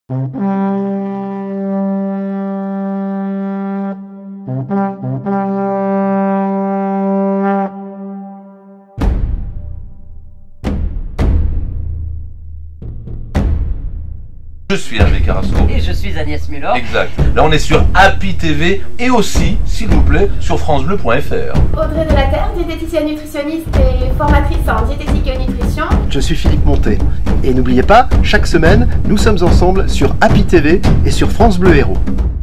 Je suis Hervé Carasso. Et je suis Agnès Muller. Exact. Là, on est sur Happy TV et aussi, s'il vous plaît, sur francebleu.fr. Audrey de la Terre, diététicienne nutritionniste et formatrice en diététique et nutrition. Je suis Philippe Montet. Et n'oubliez pas, chaque semaine, nous sommes ensemble sur Happy TV et sur France Bleu Héros.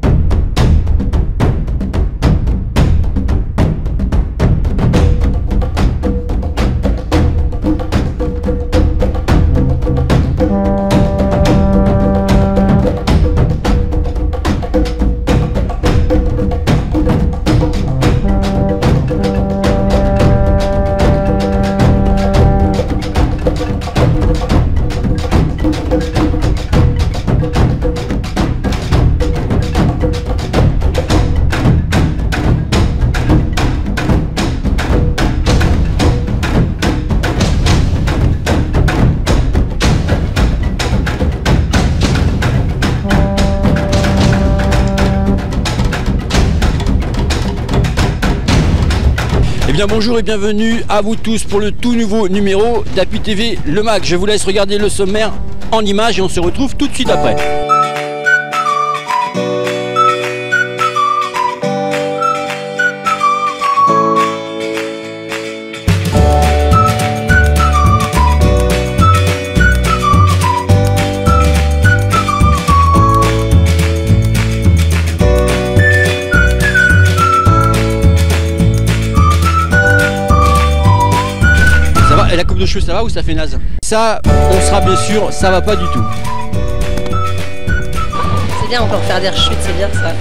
Eh bien bonjour et bienvenue à vous tous pour le tout nouveau numéro d'Happy TV Le Mag. Je vous laisse regarder le sommaire en images et on se retrouve tout de suite après. Et la coupe de cheveux, ça va ou ça fait naze? Ça, on sera bien sûr, ça va pas du tout. C'est bien, on peut refaire des rechutes, c'est bien ça.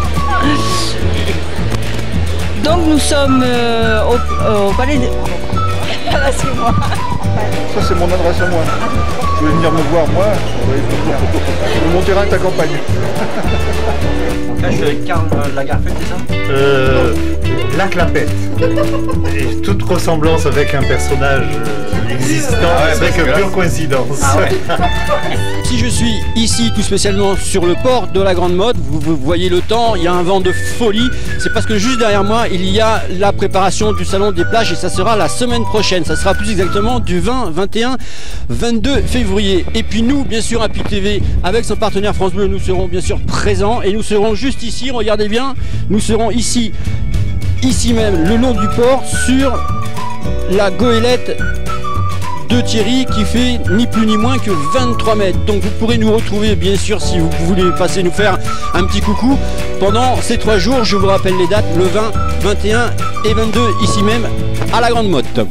Donc nous sommes au palais de... Ah, c'est moi. Ça c'est mon adresse à moi. Vous voulez venir me voir moi? Mon terrain est à campagne. Donc là je suis avec Karl Lagerfeld, c'est ça? Laclapette. Et toute ressemblance avec un personnage existant serait que pure coïncidence. Ah ouais. Si je suis ici tout spécialement sur le port de la Grande Motte, vous voyez le temps, il y a un vent de folie. C'est parce que juste derrière moi, il y a la préparation du salon des plages et ça sera la semaine prochaine. Ça sera plus exactement du 20, 21, 22 février. Et puis nous, bien sûr, Happy TV, avec son partenaire France Bleu, nous serons bien sûr présents et nous serons juste ici, regardez bien, nous serons ici même, le long du port, sur la goélette de Thierry qui fait ni plus ni moins que 23 mètres. Donc vous pourrez nous retrouver bien sûr si vous voulez passer nous faire un petit coucou pendant ces 3 jours. Je vous rappelle les dates, le 20, 21 et 22 ici même à la Grande Motte.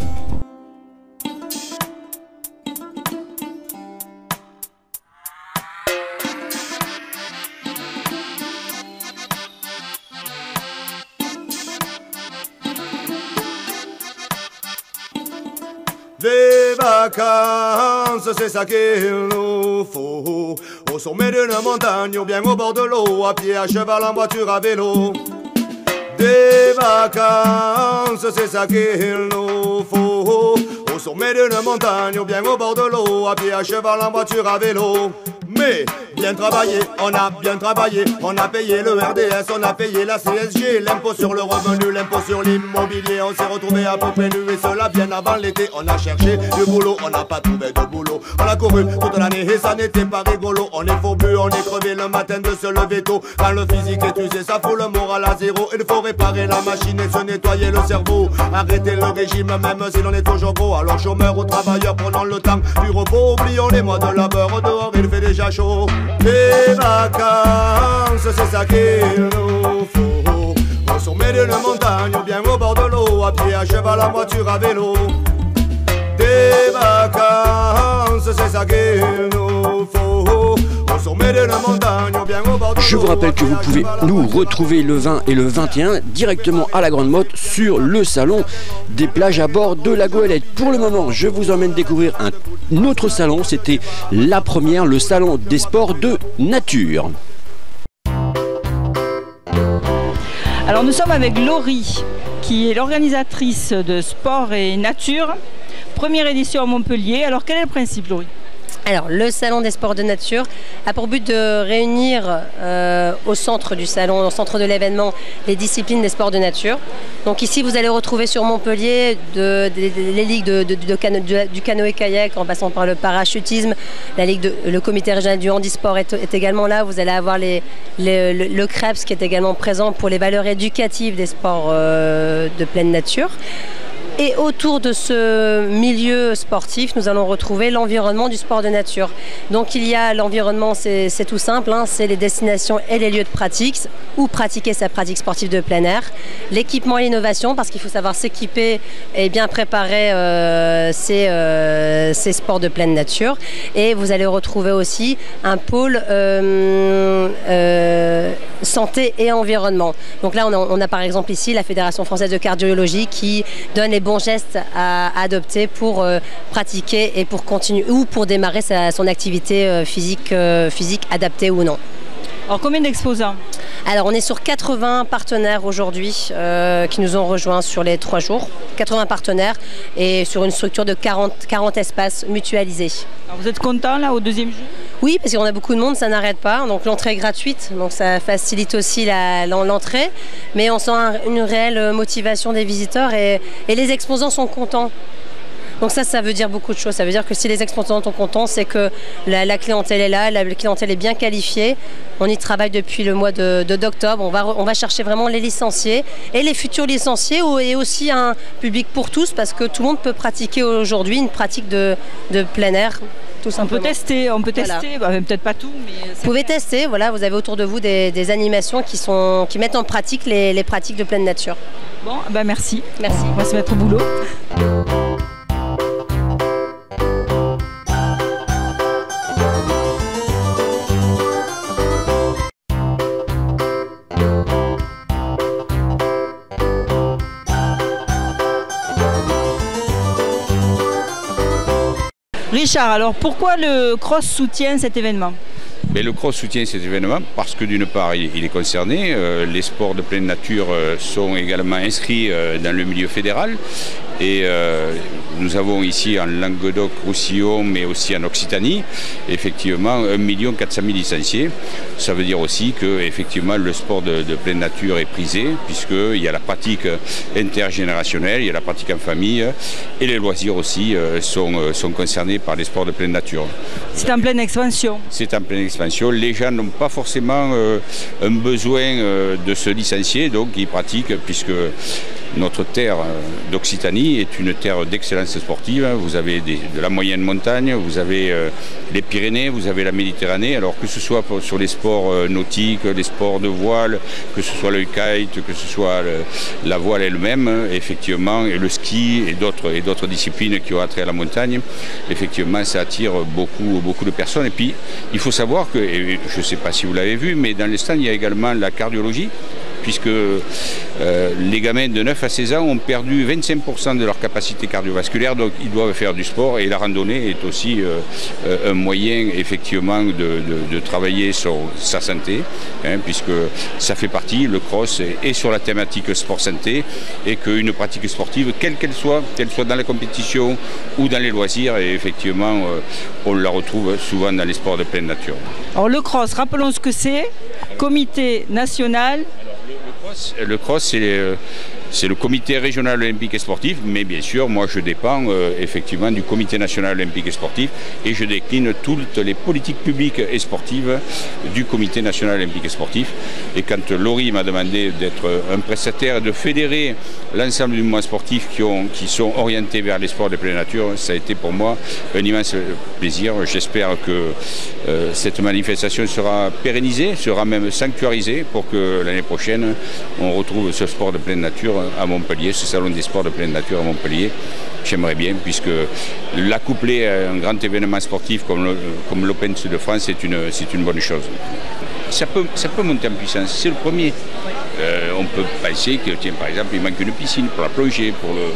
Des vacances, c'est ça qu'il nous faut. Au sommet d'une montagne ou bien au bord de l'eau, à pied, à cheval, en voiture, à vélo. Des vacances, c'est ça qu'il nous faut. Au sommet d'une montagne ou bien au bord de l'eau, à pied, à cheval, en voiture, à vélo. Mais bien travaillé, on a bien travaillé, on a payé le RDS, on a payé la CSG, l'impôt sur le revenu, l'impôt sur l'immobilier, on s'est retrouvé à peu près nu et cela bien avant l'été. On a cherché du boulot, on n'a pas trouvé de boulot. On a couru toute l'année et ça n'était pas rigolo. On est fourbus, on est crevé le matin de se lever tôt. Quand le physique est usé, ça fout le moral à zéro. Il faut réparer la machine et se nettoyer le cerveau. Arrêter le régime même si l'on est toujours gros. Alors chômeurs ou travailleurs, prenons le temps du repos. Oublions les mois de labeur, dehors il fait déjà chaud. Les vacances, c'est ça qu'il nous faut. Au sommet d'une montagne ou bien au bord de l'eau, à pied, à cheval, à voiture, à vélo. Des vacances, c'est ça qu'il nous faut. Au sommet d'une montagne ou bien au bord de l'eau. Je vous rappelle que vous pouvez nous retrouver le 20 et le 21 directement à la Grande Motte sur le salon des plages à bord de la goélette. Pour le moment, je vous emmène découvrir un autre salon. C'était la première, le salon des sports de nature. Alors nous sommes avec Laurie, qui est l'organisatrice de sport et nature. Première édition à Montpellier. Alors quel est le principe, Laurie? Alors, le salon des sports de nature a pour but de réunir au centre du salon, au centre de l'événement, les disciplines des sports de nature. Donc ici, vous allez retrouver sur Montpellier les ligues du canoë-kayak en passant par le parachutisme. Le comité régional du handisport est également là. Vous allez avoir le CREPS qui est également présent pour les valeurs éducatives des sports de pleine nature. Et autour de ce milieu sportif, nous allons retrouver l'environnement du sport de nature. Donc il y a l'environnement, c'est tout simple, hein, c'est les destinations et les lieux de pratique, où pratiquer sa pratique sportive de plein air. L'équipement et l'innovation, parce qu'il faut savoir s'équiper et bien préparer ces sports de pleine nature. Et vous allez retrouver aussi un pôle santé et environnement. Donc là, on a par exemple ici la Fédération française de cardiologie qui donne les bons gestes à adopter pour pratiquer et pour continuer ou pour démarrer son activité physique adaptée ou non. Alors combien d'exposants? Alors on est sur 80 partenaires aujourd'hui qui nous ont rejoints sur les 3 jours. 80 partenaires et sur une structure de 40 espaces mutualisés. Alors vous êtes content là au deuxième jour? Oui, parce qu'on a beaucoup de monde, ça n'arrête pas. Donc l'entrée est gratuite, donc ça facilite aussi l'entrée. Mais on sent une réelle motivation des visiteurs et les exposants sont contents. Donc ça veut dire beaucoup de choses. Ça veut dire que si les exposants sont contents, c'est que la clientèle est là, la clientèle est bien qualifiée. On y travaille depuis le mois d'octobre. On va chercher vraiment les licenciés et les futurs licenciés et aussi un public pour tous parce que tout le monde peut pratiquer aujourd'hui une pratique de plein air. On peut tester, voilà. Bah, peut-être pas tout, mais... Vous pouvez tester, voilà, vous avez autour de vous des animations qui mettent en pratique les pratiques de pleine nature. Bon, bah merci. Merci. On va se mettre au boulot. Richard, alors pourquoi le CROSS soutient cet événement? Mais le CROSS soutient cet événement parce que d'une part il est concerné, les sports de pleine nature sont également inscrits dans le milieu fédéral et nous avons ici en Languedoc-Roussillon mais aussi en Occitanie effectivement 1 400 000 licenciés. Ça veut dire aussi que effectivement le sport de pleine nature est prisé puisqu'il y a la pratique intergénérationnelle, il y a la pratique en famille et les loisirs aussi sont concernés par les sports de pleine nature. C'est en pleine expansion. C'est en pleine expansion. Les gens n'ont pas forcément un besoin de se licencier, donc ils pratiquent puisque notre terre d'Occitanie est une terre d'excellence sportive. Vous avez de la moyenne montagne, vous avez les Pyrénées, vous avez la Méditerranée. Alors que ce soit sur les sports nautiques, les sports de voile, que ce soit le kite, que ce soit la voile elle-même, effectivement, et le ski et d'autres disciplines qui ont attrait à la montagne, effectivement, ça attire beaucoup de personnes. Et puis, il faut savoir que, et je ne sais pas si vous l'avez vu, mais dans les stands, il y a également la cardiologie, puisque les gamins de 9 à 16 ans ont perdu 25% de leur capacité cardiovasculaire, donc ils doivent faire du sport et la randonnée est aussi un moyen effectivement de travailler sur sa santé, hein, puisque ça fait partie, le CROSS est sur la thématique sport-santé et qu'une pratique sportive, quelle soit dans la compétition ou dans les loisirs, et effectivement on la retrouve souvent dans les sports de pleine nature. Alors le CROSS, rappelons ce que c'est, comité national. Le CROSS, c'est le comité régional olympique et sportif, mais bien sûr, moi je dépends effectivement du comité national olympique et sportif et je décline toutes les politiques publiques et sportives du comité national olympique et sportif. Et quand Laurie m'a demandé d'être un prestataire et de fédérer l'ensemble du mouvement sportif qui sont orientés vers les sports de pleine nature, ça a été pour moi un immense plaisir. J'espère que cette manifestation sera pérennisée, sera même sanctuarisée pour que l'année prochaine on retrouve ce sport de pleine nature à Montpellier, ce salon des sports de pleine nature à Montpellier. J'aimerais bien, puisque l'accoupler à un grand événement sportif comme l'Open Sud de France, c'est une bonne chose. Ça peut monter en puissance, c'est le premier. On peut penser que, tiens, par exemple, il manque une piscine pour la plongée,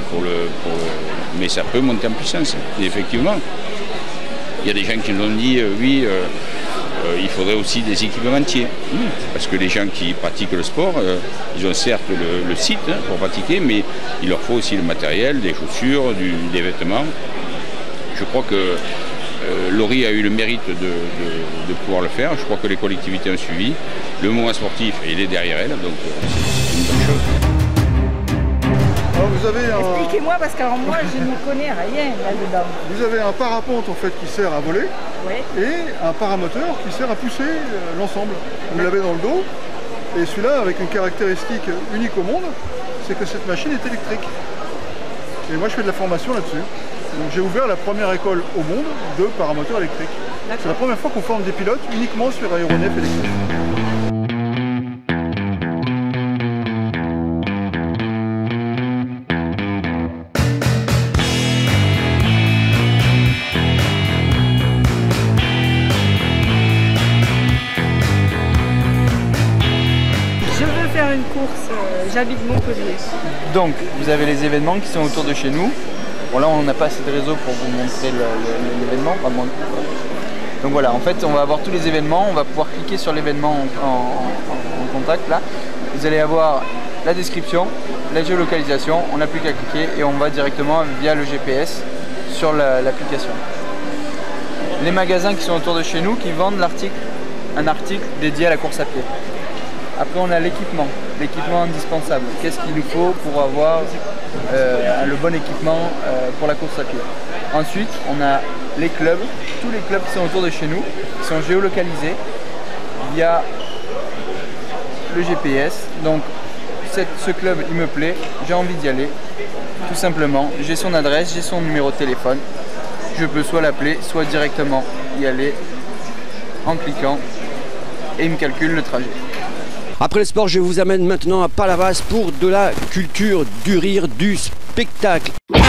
mais ça peut monter en puissance. Et effectivement, il y a des gens qui nous ont dit, oui, il faudrait aussi des équipementiers. Parce que les gens qui pratiquent le sport, ils ont certes le site pour pratiquer, mais il leur faut aussi le matériel, des chaussures, des vêtements. Je crois que Laurie a eu le mérite de pouvoir le faire. Je crois que les collectivités ont suivi. Le mouvement sportif, il est derrière elle, donc c'est une bonne chose. Alors vous avez Expliquez-moi, parce que moi je ne connais rien là-dedans. Vous avez un parapente en fait qui sert à voler et un paramoteur qui sert à pousser l'ensemble. Vous l'avez dans le dos et celui-là avec une caractéristique unique au monde, c'est que cette machine est électrique. Et moi je fais de la formation là-dessus. Donc j'ai ouvert la première école au monde de paramoteurs électriques. C'est la première fois qu'on forme des pilotes uniquement sur aéronefs électriques. Une course, j'habite Montpellier. Donc vous avez les événements qui sont autour de chez nous. Bon là on n'a pas assez de réseau pour vous montrer l'événement. Donc voilà, en fait on va avoir tous les événements, on va pouvoir cliquer sur l'événement en contact là. Vous allez avoir la description, la géolocalisation, on n'a plus qu'à cliquer et on va directement via le GPS sur l'application. Les magasins qui sont autour de chez nous qui vendent un article dédié à la course à pied. Après on a l'équipement indispensable. Qu'est-ce qu'il nous faut pour avoir le bon équipement pour la course à pied. Ensuite on a les clubs, tous les clubs qui sont autour de chez nous, qui sont géolocalisés via le GPS. Donc ce club il me plaît, j'ai envie d'y aller, tout simplement. J'ai son adresse, j'ai son numéro de téléphone. Je peux soit l'appeler, soit directement y aller en cliquant et il me calcule le trajet. Après le sport, je vous amène maintenant à Palavas pour de la culture, du rire, du spectacle.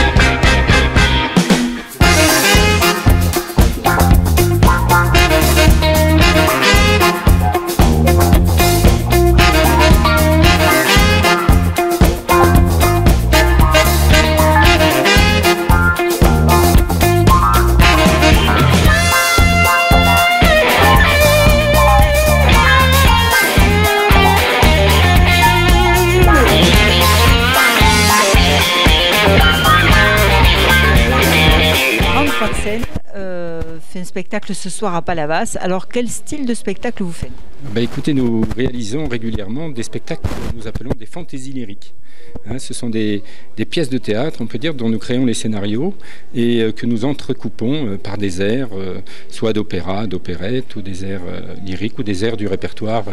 Fait un spectacle ce soir à Palavas. Alors quel style de spectacle vous faites? Écoutez, nous réalisons régulièrement des spectacles que nous appelons des fantaisies lyriques. Ce sont des pièces de théâtre, on peut dire, dont nous créons les scénarios et que nous entrecoupons par des airs, soit d'opéra, d'opérette, ou des airs lyriques, ou des airs du répertoire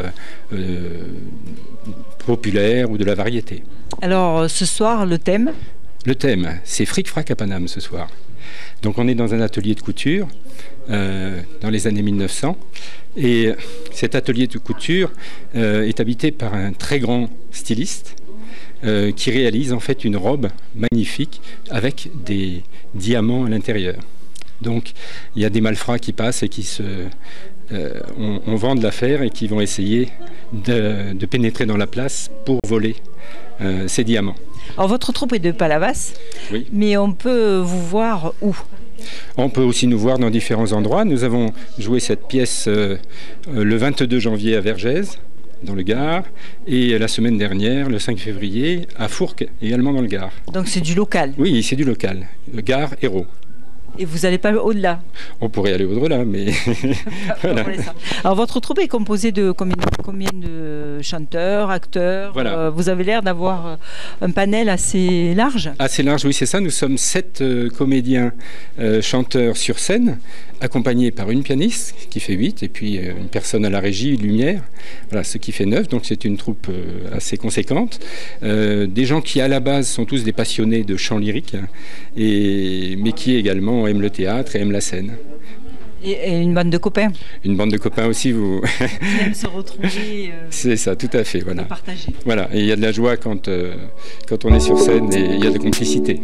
populaire ou de la variété. Alors ce soir, le thème? Le thème, c'est Fric Frac à Paname ce soir. Donc on est dans un atelier de couture dans les années 1900 et cet atelier de couture est habité par un très grand styliste qui réalise en fait une robe magnifique avec des diamants à l'intérieur. Donc il y a des malfrats qui passent et qui on vend de l'affaire et qui vont essayer de pénétrer dans la place pour voler ces diamants. Alors votre troupe est de Palavas, oui. Mais on peut vous voir où? On peut aussi nous voir dans différents endroits. Nous avons joué cette pièce le 22 janvier à Vergès, dans le Gard, et la semaine dernière, le 5 février, à Fourques, également dans le Gard. Donc c'est du local? Oui, c'est du local. Le Gard, Hérault. Et vous n'allez pas au-delà? On pourrait aller au-delà, mais... voilà. Alors votre troupe est composée de combien de chanteurs, acteurs? Voilà. Vous avez l'air d'avoir un panel assez large? Assez large, oui, c'est ça. Nous sommes 7 comédiens chanteurs sur scène, accompagnés par une pianiste qui fait 8, et puis une personne à la régie, une lumière, voilà, ce qui fait 9, donc c'est une troupe assez conséquente. Des gens qui à la base sont tous des passionnés de chant lyrique, mais qui également aiment le théâtre et aiment la scène. Et une bande de copains? Une bande de copains aussi, vous... Qui aiment se retrouver... C'est ça, tout à fait, voilà. Et partager. Voilà, et il y a de la joie quand on est sur scène, et il y a de la complicité.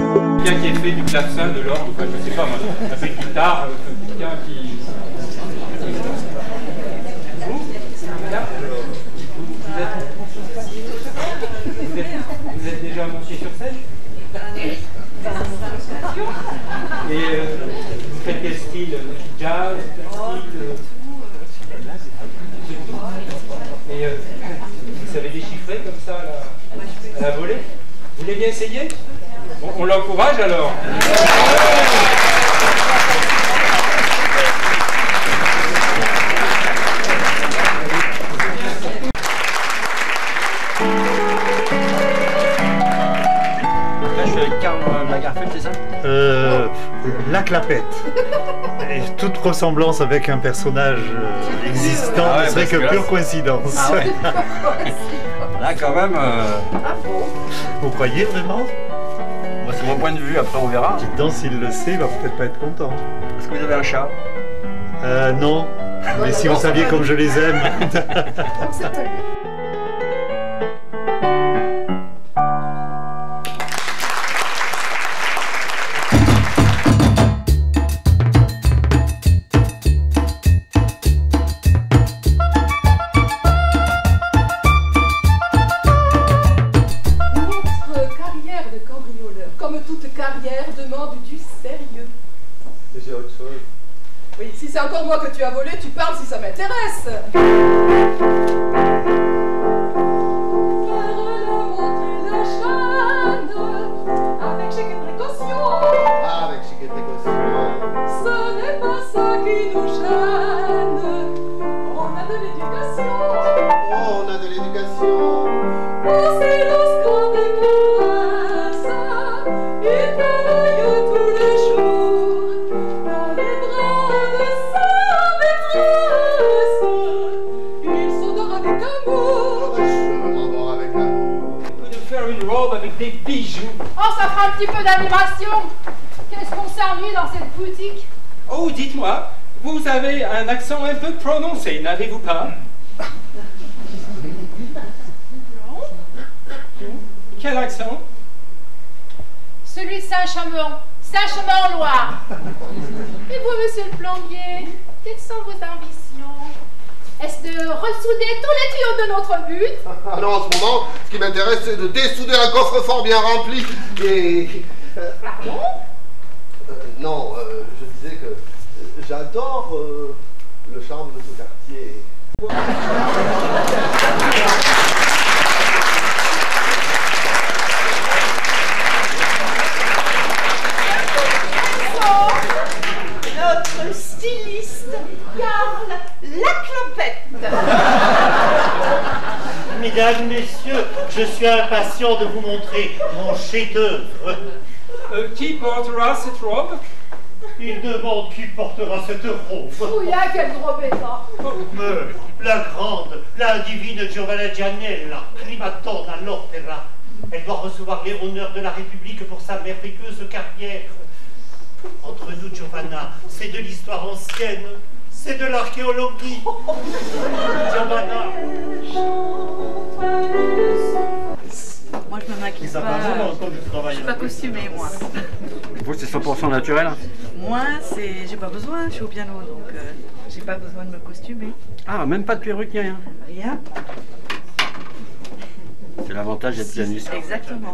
Quelqu'un qui ait fait du clavecin, de l'orgue, enfin, je sais pas moi, un peu de guitare, quelqu'un qui... Vous êtes déjà monté sur scène? Et vous faites quel style? Jazz? Et vous savez déchiffrer comme ça à la volée? Vous voulez bien essayer? On l'encourage alors. Là, je suis avec Karl Lagerfeld, c'est ça? La Clapette. Et toute ressemblance avec un personnage existant ne serait que pure coïncidence. Ah ouais. Là, quand même. Vous croyez vraiment? Moi, c'est mon point de vue, après on verra. Dites donc, s'il le sait, il va peut-être pas être content. Est-ce que vous avez un chat? Non. Mais si vous saviez comme je les aime. Oui, si c'est encore moi que tu as volé, tu parles si ça m'intéresse. Faire la montée de chaîne avec chic et précaution. Avec chic et précaution. Ce n'est pas ça qui nous gêne. On a de l'éducation. On a de l'éducation. Aussi lorsqu'on déclasse, il travaille tous les jours dans les bras de sa maîtresse. Il s'endort avec amour. Je m'endors avec amour. On peut nous faire une robe avec des bijoux. Oh, ça fera un petit peu d'animation. Qu'est-ce qu'on s'ennuie dans cette boutique? Oh, dites-moi, vous avez un accent un peu prononcé, n'avez-vous pas? Non. Quel accent? Celui de Saint-Chamond. Saint-Chamond-en-Loire. Et vous, monsieur le plombier, quelles sont vos ambitions? Est-ce de ressouder tous les tuyaux de notre but? Ah non, en ce moment, ce qui m'intéresse, c'est de dessouder un coffre-fort bien rempli. Et... Pardon? Non, je disais que j'adore le charme de ce quartier. Notre styliste, Karl Lagerfeld. Mesdames, messieurs, je suis impatient de vous montrer mon chef-d'œuvre. Qui portera cette robe? Il demande qui portera cette robe. Fouilla, quel gros bêta. Mais la grande, la divine Giovanna Giannella, prima donna all'opera. Elle doit recevoir les honneurs de la République pour sa merveilleuse carrière. Entre nous, Giovanna, c'est de l'histoire ancienne, c'est de l'archéologie. Giovanna. Moi, je me maquille pas. Je suis pas costumée, moi. Vous, c'est 100% naturel? Moi, j'ai pas besoin. Je suis au piano, donc j'ai pas besoin de me costumer. Ah, même pas de perruque, ni rien? Rien. C'est l'avantage d'être pianiste. Exactement.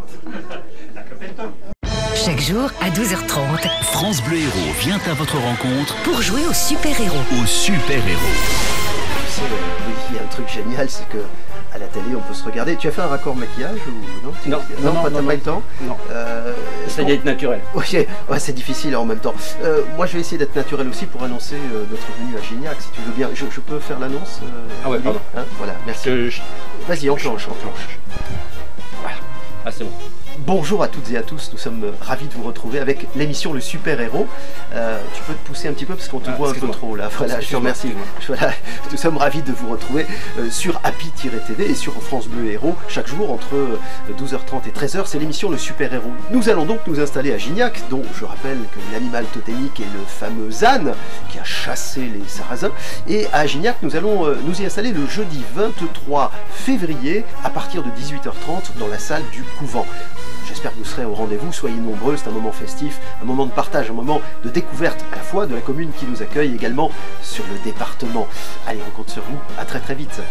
Chaque jour à 12h30, France Bleu Héros vient à votre rencontre pour jouer au super-héros. Au super-héros. Il y a un truc génial, c'est que à la télé, on peut se regarder. Tu as fait un raccord maquillage ou non? Non, t'as pas eu le temps? Non. Essaye d'être naturel. Oui, ouais, c'est difficile en même temps. Moi, je vais essayer d'être naturel aussi pour annoncer notre venue à Gignac, si tu veux bien. Je peux faire l'annonce? Ah ouais, pardon. Hein, voilà, merci. Vas-y, enclenche. Voilà. Ah, c'est bon. Bonjour à toutes et à tous, nous sommes ravis de vous retrouver avec l'émission Le Super Héros. Tu peux te pousser un petit peu parce qu'on te voit un peu trop là. Voilà, je te remercie. Voilà, nous sommes ravis de vous retrouver sur Happy-TV et sur France Bleu Héros chaque jour entre 12h30 et 13h. C'est l'émission Le Super Héros. Nous allons donc nous installer à Gignac, dont je rappelle que l'animal totémique est le fameux âne qui a chassé les Sarrasins. Et à Gignac, nous allons nous y installer le jeudi 23 février à partir de 18h30 dans la salle du couvent. J'espère j'espère que vous serez au rendez-vous, soyez nombreux, c'est un moment festif, un moment de partage, un moment de découverte à la fois de la commune qui nous accueille, également sur le département. Allez, on compte sur vous, à très très vite.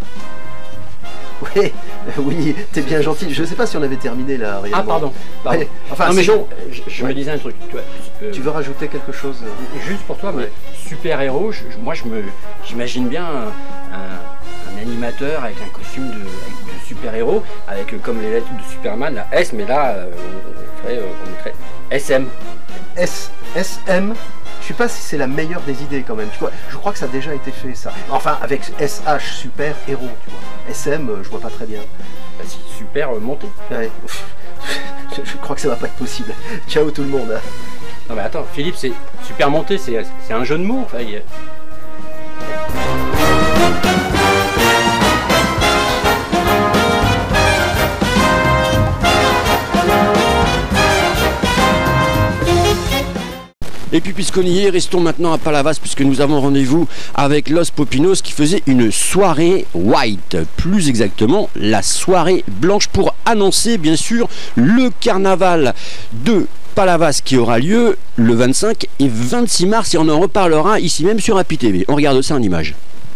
Oui, oui, t'es bien gentil. Je sais pas si on avait terminé là. Ah pardon. Ouais, enfin, non mais je me disais un truc. Tu veux rajouter quelque chose? Juste pour toi, mais super-héros, moi j'imagine bien un animateur avec un costume de super-héros, avec comme les lettres de Superman, la S, mais là on mettrait SM. SM. Je sais pas si c'est la meilleure des idées quand même, tu vois. Je crois que ça a déjà été fait ça. Enfin avec SH, super héros, tu vois. SM, je vois pas très bien. Bah, si, super monté. Ouais. Je crois que ça va pas être possible. Ciao tout le monde. Non mais attends, Philippe, c'est super monté, c'est un jeu de mots. Enfin, Et puis puisqu'on y est, restons maintenant à Palavas puisque nous avons rendez-vous avec Los Popinos qui faisait une soirée white, plus exactement la soirée blanche pour annoncer bien sûr le carnaval de Palavas qui aura lieu le 25 et 26 mars et on en reparlera ici même sur Happy TV. On regarde ça en images.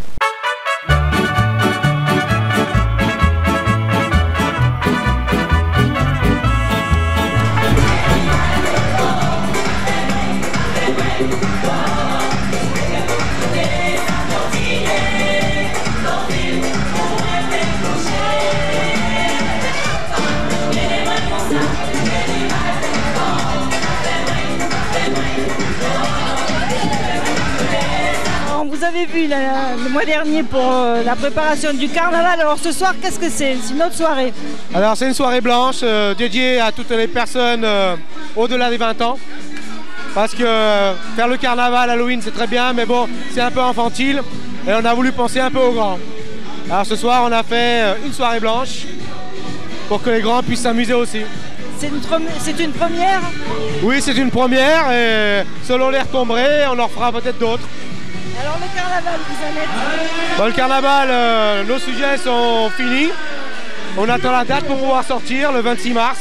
Vous avez vu le mois dernier pour la préparation du carnaval, alors ce soir qu'est-ce que c'est? C'est une autre soirée? Alors c'est une soirée blanche dédiée à toutes les personnes au-delà des 20 ans. Parce que faire le carnaval, Halloween c'est très bien, mais bon c'est un peu infantile et on a voulu penser un peu aux grands. Alors ce soir on a fait une soirée blanche pour que les grands puissent s'amuser aussi. C'est une première? Oui, c'est une première et selon les retombées, on en fera peut-être d'autres. Alors le carnaval, vous en êtes? Bon, le carnaval, nos sujets sont finis. On attend la date pour pouvoir sortir, le 26 mars.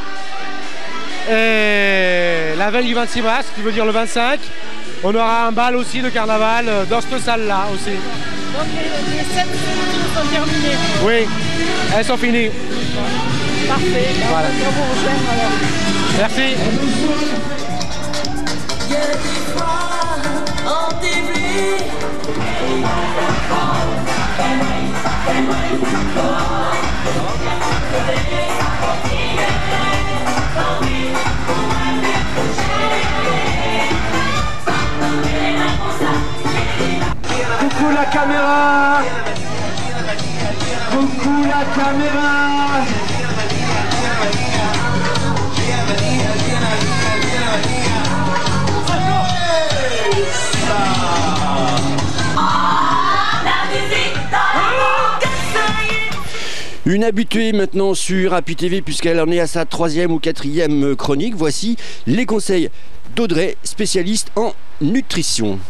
Et la veille du 26 mars, qui veut dire le 25, on aura un bal aussi de carnaval dans cette salle-là aussi. Donc les 7 sont terminées? Oui, elles sont finies. Parfait, voilà. On va vous rejoindre alors. Merci. Coucou la caméra. Coucou la caméra. Une habituée maintenant sur Happy TV puisqu'elle en est à sa 3e ou 4e chronique. Voici les conseils d'Audrey, spécialiste en nutrition.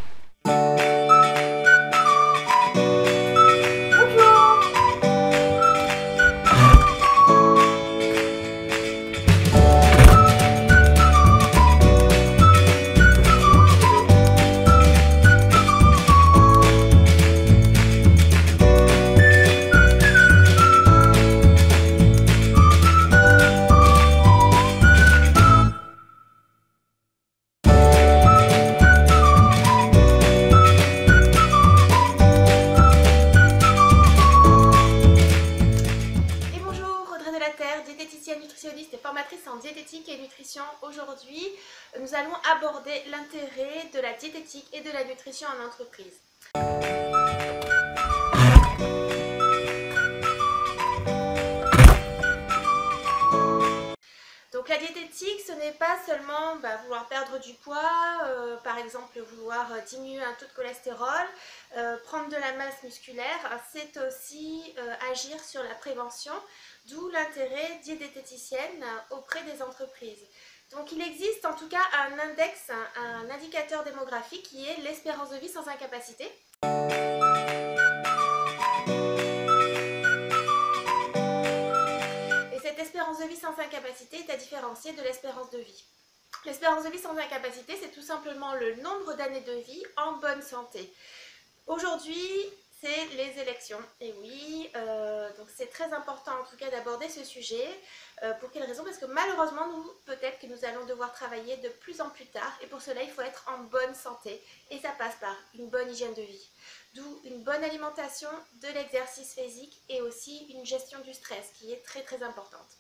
Nutritionniste et formatrice en diététique et nutrition. Aujourd'hui, nous allons aborder l'intérêt de la diététique et de la nutrition en entreprise. Donc la diététique, ce n'est pas seulement vouloir perdre du poids, par exemple vouloir diminuer un taux de cholestérol, prendre de la masse musculaire, c'est aussi agir sur la prévention, d'où l'intérêt diététicienne auprès des entreprises. Donc il existe en tout cas un index, un indicateur démographique qui est l'espérance de vie sans incapacité. Et cette espérance de vie sans incapacité est à différencier de l'espérance de vie. L'espérance de vie sans incapacité, c'est tout simplement le nombre d'années de vie en bonne santé. Aujourd'hui, c'est les élections. Et oui, donc c'est très important en tout cas d'aborder ce sujet. Pour quelle raison? Parce que malheureusement, peut-être que nous allons devoir travailler de plus en plus tard. Et pour cela, il faut être en bonne santé. Et ça passe par une bonne hygiène de vie. D'où une bonne alimentation, de l'exercice physique et aussi une gestion du stress qui est très très importante.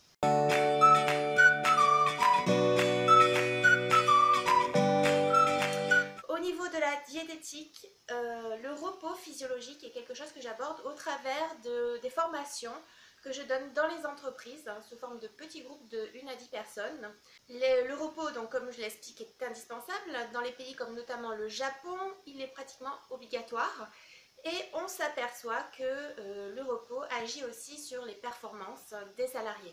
Au niveau de la diététique, le repos physiologique est quelque chose que j'aborde au travers des formations que je donne dans les entreprises, sous forme de petits groupes de 1 à 10 personnes. Le repos, donc, comme je l'explique, est indispensable. Dans les pays comme notamment le Japon, il est pratiquement obligatoire. Et on s'aperçoit que le repos agit aussi sur les performances des salariés.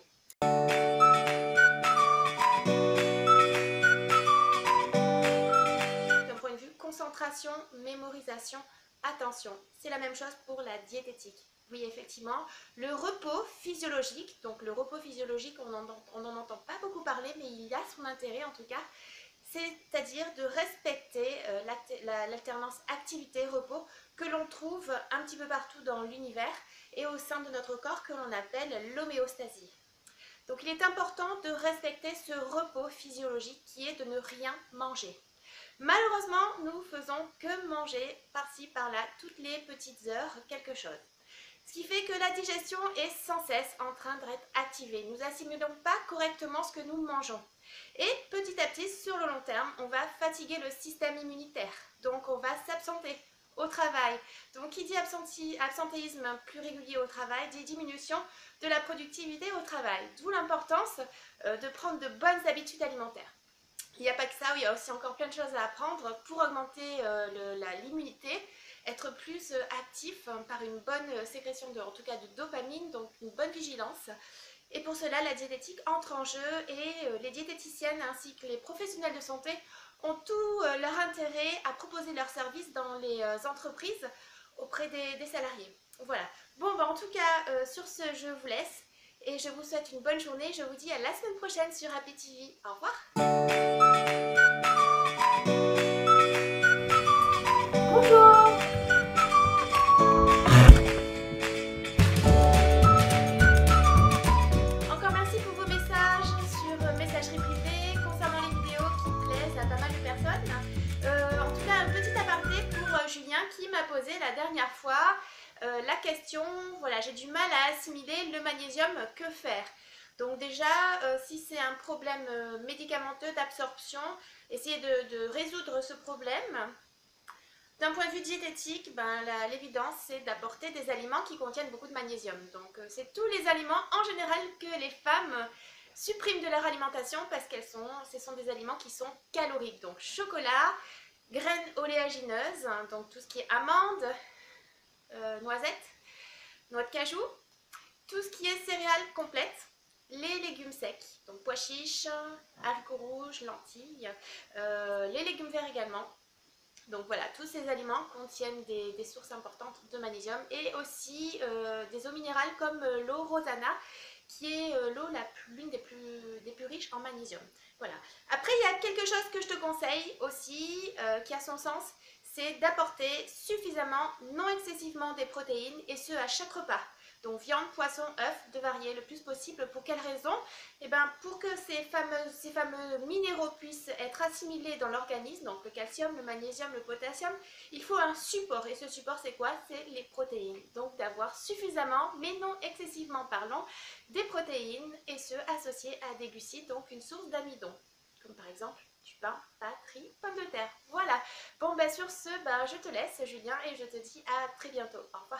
D'un point de vue concentration, mémorisation, attention, c'est la même chose pour la diététique. Oui, effectivement, le repos physiologique, donc le repos physiologique, on n'en entend pas beaucoup parler, mais il a son intérêt en tout cas, c'est-à-dire de respecter l'alternance activité-repos que l'on trouve un petit peu partout dans l'univers et au sein de notre corps que l'on appelle l'homéostasie. Donc il est important de respecter ce repos physiologique qui est de ne rien manger. Malheureusement, nous faisons que manger par-ci, par-là, toutes les petites heures, quelque chose. Ce qui fait que la digestion est sans cesse en train d'être activée. Nous n'assimilons pas correctement ce que nous mangeons. Et petit à petit, sur le long terme, on va fatiguer le système immunitaire. Donc on va s'absenter au travail. Donc qui dit absentéisme plus régulier au travail, dit diminution de la productivité au travail. D'où l'importance de prendre de bonnes habitudes alimentaires. Il n'y a pas que ça, il y a aussi encore plein de choses à apprendre pour augmenter l'immunité, être plus actif par une bonne sécrétion en tout cas de dopamine, donc une bonne vigilance. Et pour cela, la diététique entre en jeu et les diététiciennes ainsi que les professionnels de santé ont tout leur intérêt à proposer leurs services dans les entreprises auprès des salariés. Voilà. Bon, en tout cas, sur ce, je vous laisse et je vous souhaite une bonne journée. Je vous dis à la semaine prochaine sur Happy TV. Au revoir. Bonjour. Encore merci pour vos messages sur messagerie privée concernant les vidéos qui plaisent à pas mal de personnes. En tout cas, un petit aparté pour Julien qui m'a posé la dernière fois la question, voilà, j'ai du mal à assimiler le magnésium, que faire? Donc déjà, si c'est un problème médicamenteux d'absorption, essayez de résoudre ce problème. D'un point de vue diététique, l'évidence c'est d'apporter des aliments qui contiennent beaucoup de magnésium. Donc c'est tous les aliments en général que les femmes suppriment de leur alimentation parce que ce sont des aliments qui sont caloriques. Donc chocolat, graines oléagineuses, donc tout ce qui est amandes, noisettes, noix de cajou, tout ce qui est céréales complètes, les légumes secs, donc pois chiches, haricots rouges, lentilles, les légumes verts également. Donc voilà, tous ces aliments contiennent des sources importantes de magnésium et aussi des eaux minérales comme l'eau Rosana qui est l'eau l'une des plus riches en magnésium. Voilà. Après, il y a quelque chose que je te conseille aussi qui a son sens, c'est d'apporter suffisamment, non excessivement des protéines et ce à chaque repas. Donc viande, poisson, œufs, de varier le plus possible. Pour quelle raison? Eh bien, pour que ces fameux minéraux puissent être assimilés dans l'organisme, donc le calcium, le magnésium, le potassium, il faut un support. Et ce support, c'est quoi? C'est les protéines. Donc d'avoir suffisamment, mais non excessivement parlant, des protéines et ce associés à des glucides, donc une source d'amidon. Comme par exemple du pain, pâtes, riz, pommes de terre. Voilà. Bon, sur ce, je te laisse, Julien, et je te dis à très bientôt. Au revoir.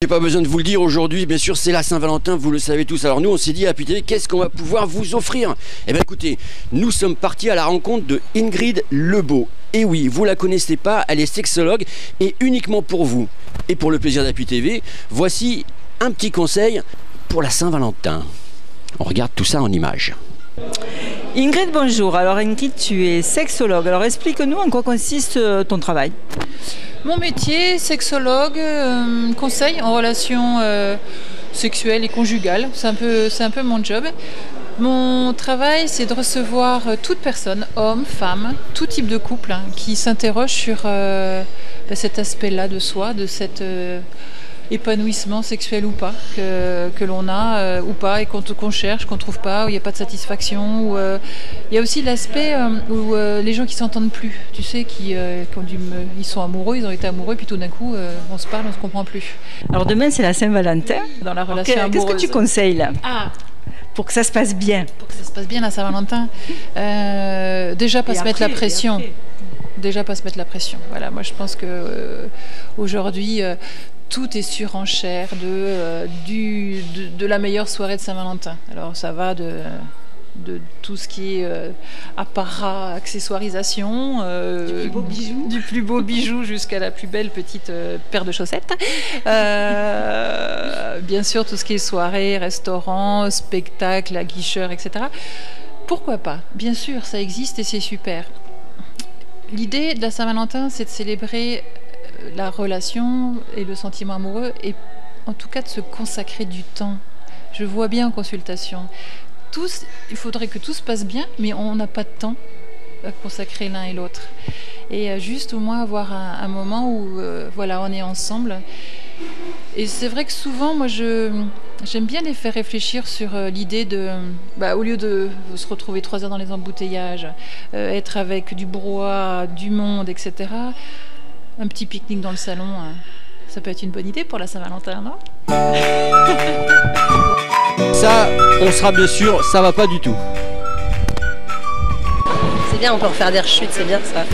pas besoin de vous le dire, aujourd'hui, bien sûr, c'est la Saint-Valentin, vous le savez tous. Alors nous, on s'est dit à Happy TV, qu'est-ce qu'on va pouvoir vous offrir? Eh bien écoutez, nous sommes partis à la rencontre de Ingrid Lebeau. Et oui, vous la connaissez pas, elle est sexologue et uniquement pour vous et pour le plaisir d'Happy TV, voici un petit conseil pour la Saint-Valentin. On regarde tout ça en images. Ingrid, bonjour. Alors Ingrid, tu es sexologue. Alors explique-nous en quoi consiste ton travail. Mon métier, sexologue, conseil en relations sexuelles et conjugales. C'est un peu mon job. Mon travail, c'est de recevoir toute personne, homme, femme, tout type de couple, hein, qui s'interroge sur cet aspect-là de soi, de cet épanouissement sexuel ou pas, que l'on a ou pas, et qu'on cherche, qu'on ne trouve pas, où il n'y a pas de satisfaction. Il y a aussi l'aspect où les gens qui ne s'entendent plus, tu sais, ils sont amoureux, ils ont été amoureux, et puis tout d'un coup, on se parle, on ne se comprend plus. Alors demain, c'est la Saint-Valentin. Dans la relation amoureuse. Qu'est-ce que tu conseilles là pour que ça se passe bien? Pour que ça se passe bien la Saint-Valentin, déjà pas se mettre la pression. Déjà pas se mettre la pression. Voilà, moi je pense que aujourd'hui tout est surenchère de la meilleure soirée de Saint-Valentin. Alors ça va de tout ce qui est apparat, accessoirisation, du plus beau bijou jusqu'à la plus belle petite paire de chaussettes. Bien sûr, tout ce qui est soirée, restaurant, spectacle, aguicheur, etc. Pourquoi pas? Bien sûr, ça existe et c'est super. L'idée de la Saint-Valentin, c'est de célébrer la relation et le sentiment amoureux et en tout cas de se consacrer du temps. Je vois bien en consultation. Il faudrait que tout se passe bien, mais on n'a pas de temps à consacrer l'un et l'autre. Et juste au moins avoir un moment où voilà, on est ensemble. Et c'est vrai que souvent, moi, j'aime bien les faire réfléchir sur l'idée de, au lieu de se retrouver 3 heures dans les embouteillages, être avec du brouhaha, du monde, etc., un petit pique-nique dans le salon, ça peut être une bonne idée pour la Saint-Valentin, non? Ça, on sera bien sûr, ça va pas du tout. C'est bien, on peut refaire des rechutes, c'est bien ça.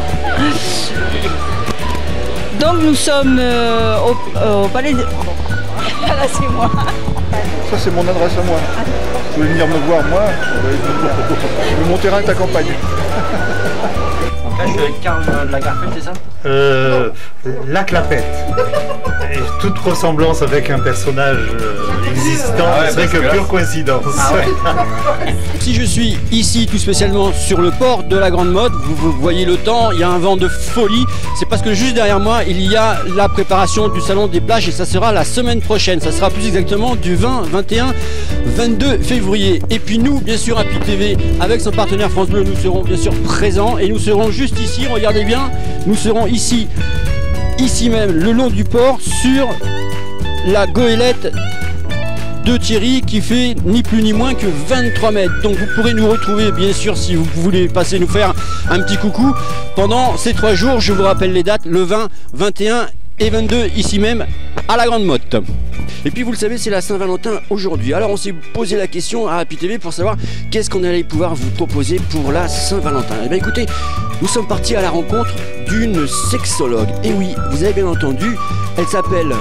Donc nous sommes au palais de... Là c'est moi. Ça c'est mon adresse à moi. Vous voulez venir me voir moi, mon terrain est à campagne. Donc là je suis avec Karl Lagerfeld, c'est ça? La Clapette. Et toute ressemblance avec un personnage existant ne serait que pure coïncidence. Si je suis ici tout spécialement sur le port de la Grande Motte, vous voyez le temps, il y a un vent de folie. C'est parce que juste derrière moi, il y a la préparation du salon des plages et ça sera la semaine prochaine. Ça sera plus exactement du 20, 21, 22 février. Et puis nous, bien sûr, Happy TV, avec son partenaire France Bleu, nous serons bien sûr présents et nous serons juste ici, regardez bien, nous serons ici même, le long du port, sur la goélette de Thierry qui fait ni plus ni moins que 23 mètres. Donc vous pourrez nous retrouver bien sûr si vous voulez passer nous faire un petit coucou pendant ces 3 jours. Je vous rappelle les dates, le 20, 21 et 22 ici même à la Grande Motte. Et puis vous le savez, c'est la Saint-Valentin aujourd'hui. Alors on s'est posé la question à Happy TV pour savoir qu'est-ce qu'on allait pouvoir vous proposer pour la Saint-Valentin. Et bien écoutez, nous sommes partis à la rencontre d'une sexologue. Et oui, vous avez bien entendu, elle s'appelle...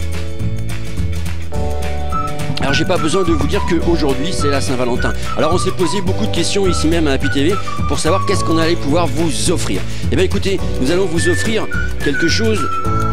Alors j'ai pas besoin de vous dire qu'aujourd'hui c'est la Saint-Valentin. Alors on s'est posé beaucoup de questions ici même à Happy TV pour savoir qu'est-ce qu'on allait pouvoir vous offrir. Et bien écoutez, nous allons vous offrir quelque chose